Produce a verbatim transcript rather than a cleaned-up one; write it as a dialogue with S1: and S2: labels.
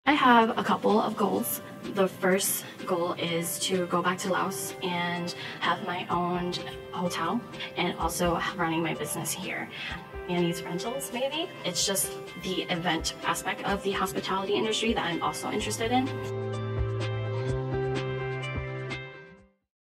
S1: I have a couple of goals. The first goal is to go back to Laos and have my own hotel and also running my business here. Manee's rentals, maybe. It's just the event aspect of the hospitality industry that I'm also interested in.